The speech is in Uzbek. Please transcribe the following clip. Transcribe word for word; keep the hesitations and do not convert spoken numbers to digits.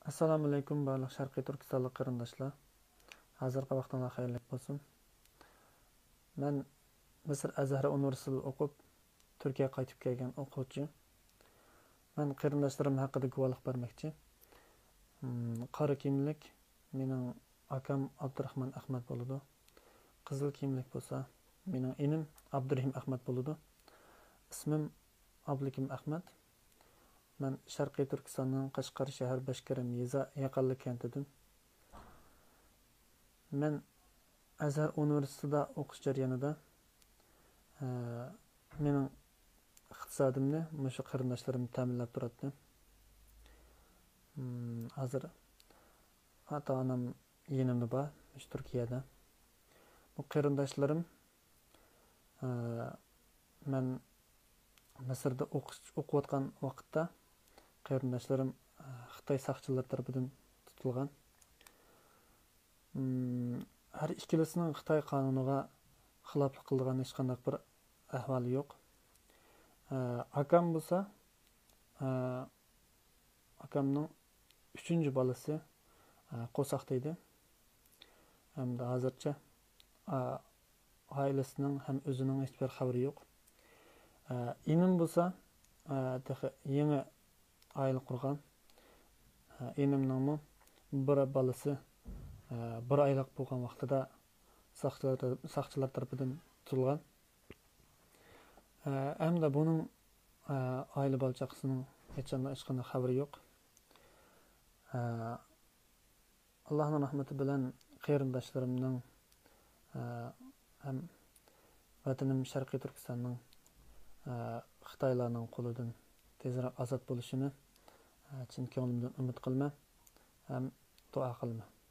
Assalomu alaykum barliq Sharqiy Turkistonlik qarindoshlar. Hozirgi vaqtinglar xayrli bo'lsin. Men Misr Azhar universitetida o'qib, Turkiyaga qaytib kelgan o'quvchi. Men qarindoshlarim haqida guvohlik bermoqchi. Qora kiyimlik mening akam Abdurahmon Ahmad bo'ladi. Qizil kiyimlik bo'lsa, mening enim Abdurahim Ahmad bo'ladi. Ismim Abdukim Ahmad. Men Sharqiy Turkistonning Qashqar shahar Bashkaram yeza yaqinlik kentidan. Men Azhar universitetida o'qish jarayonida e, mening iqtisodimni mushu qarindoshlarim ta'minlab turadi. Hmm, hozir ota-onam yenimda bor, shu Turkiyada. Bu qarindoshlarim e, men Misrda o'qish o'qiyotgan vaqtda qarindoshlarim Xitoy saqchilari tomonidan tutilgan. Har ikkilasining Xitoy qonuniga xiloflik qilgan hech qanday bir ahvoli yo'q. Akam bo'lsa, akamning uchinchi bolasi qo'saqda edi. Hamda hozircha oilasining ham o'zining hech bir xabari yo'q. Enim bo'lsa, yangi oila qurgan. Enimning bir bolasi bir oylik bo'lgan vaqtida saqchilar saqchilar tomonidan tutilgan. Hamda buning oila bolchaqasining hech qanday xabari yo'q. Allohning rahmati bilan qarindoshlarimning ham vatanim Sharqiy Turkistonning Xitoylarning qo'lidan tezroq ozod bo'lishini chin ko'nglimdan umid qilma, ham duo qilma.